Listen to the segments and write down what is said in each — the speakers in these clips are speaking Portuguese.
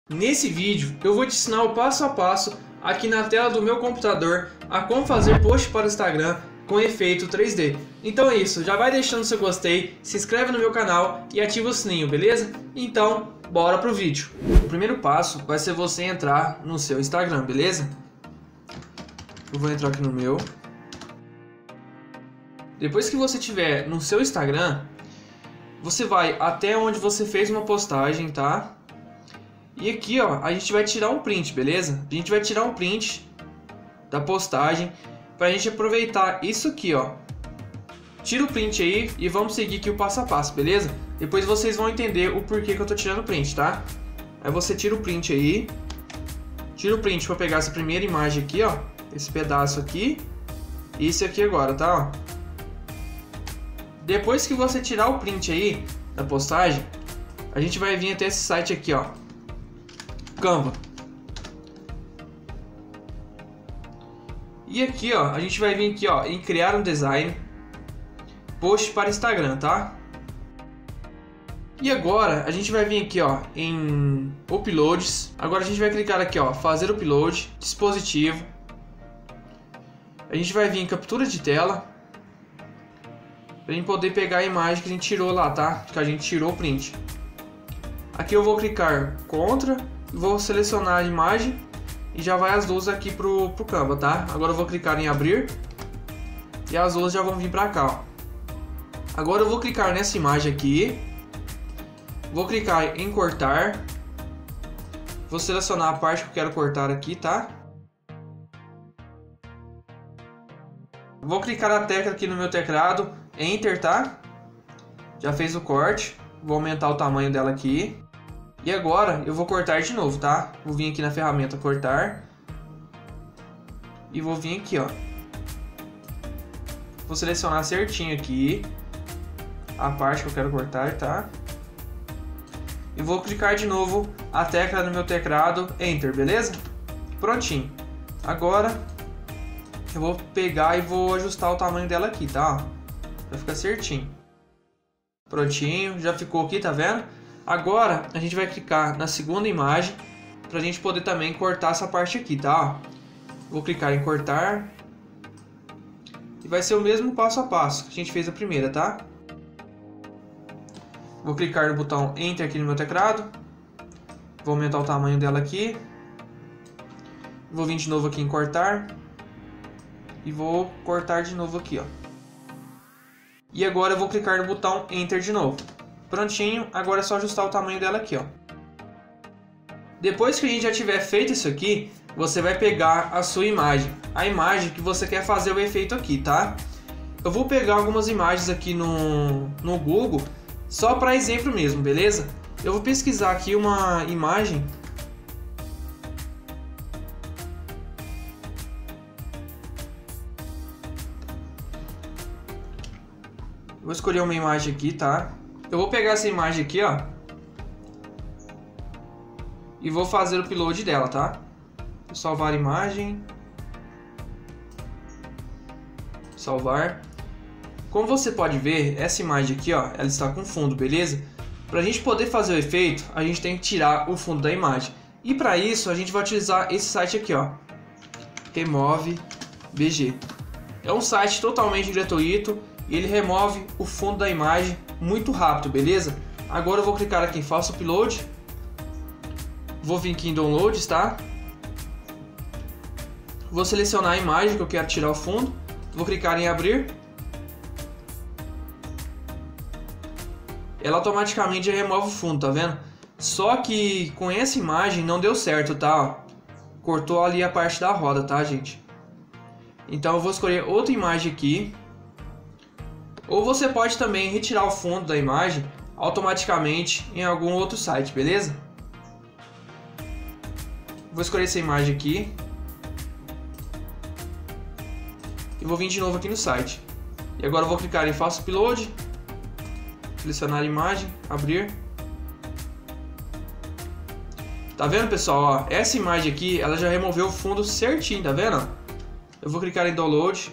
Nesse vídeo eu vou te ensinar o passo a passo aqui na tela do meu computador a como fazer post para o Instagram com efeito 3D. Então é isso, já vai deixando seu gostei, se inscreve no meu canal e ativa o sininho, beleza? Então, bora pro vídeo. O primeiro passo vai ser você entrar no seu Instagram, beleza? Eu vou entrar aqui no meu. Depois que você estiver no seu Instagram, você vai até onde você fez uma postagem, tá? E aqui, ó, a gente vai tirar um print, beleza? A gente vai tirar um print da postagem pra gente aproveitar isso aqui, ó. Tira o print aí e vamos seguir aqui o passo a passo, beleza? Depois vocês vão entender o porquê que eu tô tirando o print, tá? Aí você tira o print aí. Tira o print pra pegar essa primeira imagem aqui, ó. Esse pedaço aqui. E esse aqui agora, tá? Ó. Depois que você tirar o print aí da postagem, a gente vai vir até esse site aqui, ó. Canva. E aqui, ó, a gente vai vir aqui, ó, em criar um design, post para Instagram, tá? E agora a gente vai vir aqui, ó, em uploads. Agora a gente vai clicar aqui, ó, fazer upload, dispositivo. A gente vai vir em captura de tela, pra gente poder pegar a imagem que a gente tirou lá, tá? Que a gente tirou o print. Aqui eu vou clicar contra, vou selecionar a imagem e já vai as duas aqui pro Canva, tá? Agora eu vou clicar em abrir e as duas já vão vir pra cá, ó. Agora eu vou clicar nessa imagem aqui, vou clicar em cortar, vou selecionar a parte que eu quero cortar aqui, tá? Vou clicar na tecla aqui no meu teclado, Enter, tá? Já fez o corte, vou aumentar o tamanho dela aqui. E agora eu vou cortar de novo, tá? Vou vir aqui na ferramenta cortar. E vou vir aqui, ó. Vou selecionar certinho aqui a parte que eu quero cortar, tá? E vou clicar de novo a tecla no meu teclado, Enter, beleza? Prontinho. Agora eu vou pegar e vou ajustar o tamanho dela aqui, tá? Pra ficar certinho. Prontinho, já ficou aqui, tá vendo? Agora a gente vai clicar na segunda imagem pra gente poder também cortar essa parte aqui, tá? Vou clicar em cortar. E vai ser o mesmo passo a passo que a gente fez a primeira, tá? Vou clicar no botão Enter aqui no meu teclado. Vou aumentar o tamanho dela aqui. Vou vir de novo aqui em cortar. E vou cortar de novo aqui, ó. E agora eu vou clicar no botão Enter de novo. Prontinho, agora é só ajustar o tamanho dela aqui, ó. Depois que a gente já tiver feito isso aqui, você vai pegar a sua imagem. A imagem que você quer fazer o efeito aqui, tá? Eu vou pegar algumas imagens aqui no Google, só para exemplo mesmo, beleza? Eu vou pesquisar aqui uma imagem. Vou escolher uma imagem aqui, tá? Eu vou pegar essa imagem aqui, ó. E vou fazer o upload dela, tá? Vou salvar a imagem. Salvar. Como você pode ver, essa imagem aqui, ó, ela está com fundo, beleza? Pra gente poder fazer o efeito, a gente tem que tirar o fundo da imagem. E para isso, a gente vai utilizar esse site aqui, ó. Remove BG. É um site totalmente gratuito. E ele remove o fundo da imagem muito rápido, beleza? Agora eu vou clicar aqui em Faça Upload. Vou vir aqui em Downloads, tá? Vou selecionar a imagem que eu quero tirar o fundo. Vou clicar em Abrir. Ela automaticamente já remove o fundo, tá vendo? Só que com essa imagem não deu certo, tá? Cortou ali a parte da roda, tá, gente? Então eu vou escolher outra imagem aqui. Ou você pode também retirar o fundo da imagem automaticamente em algum outro site, beleza? Vou escolher essa imagem aqui. E vou vir de novo aqui no site. E agora eu vou clicar em Faça Upload. Selecionar a imagem, abrir. Tá vendo, pessoal? Ó, essa imagem aqui, ela já removeu o fundo certinho, tá vendo? Eu vou clicar em Download.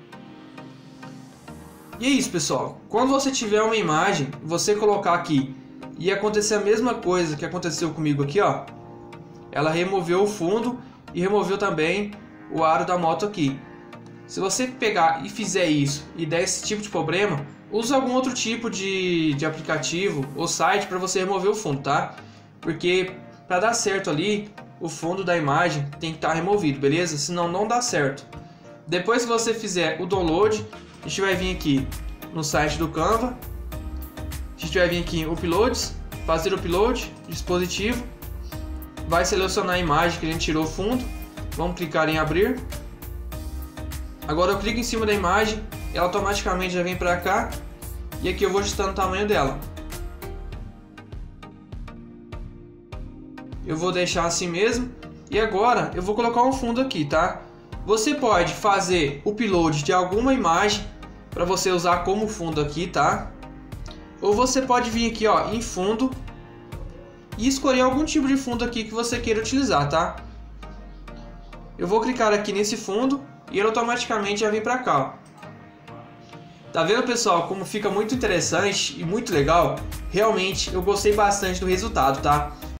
E é isso, pessoal. Quando você tiver uma imagem, você colocar aqui e acontecer a mesma coisa que aconteceu comigo aqui, ó. ela removeu o fundo e removeu também o aro da moto aqui. Se você pegar e fizer isso e der esse tipo de problema, use algum outro tipo de aplicativo ou site para você remover o fundo, tá? Porque para dar certo ali, o fundo da imagem tem que estar removido, beleza? Senão não dá certo. Depois que você fizer o download, a gente vai vir aqui no site do Canva. A gente vai vir aqui em Uploads, fazer upload, dispositivo. Vai selecionar a imagem que a gente tirou o fundo. Vamos clicar em abrir. Agora eu clico em cima da imagem, ela automaticamente já vem para cá. E aqui eu vou ajustando o tamanho dela. Eu vou deixar assim mesmo. E agora eu vou colocar um fundo aqui, tá? Você pode fazer o upload de alguma imagem para você usar como fundo aqui, tá? Ou você pode vir aqui, ó, em fundo e escolher algum tipo de fundo aqui que você queira utilizar, tá? Eu vou clicar aqui nesse fundo e ele automaticamente já vem para cá, ó. Tá vendo, pessoal, como fica muito interessante e muito legal? Realmente eu gostei bastante do resultado, tá?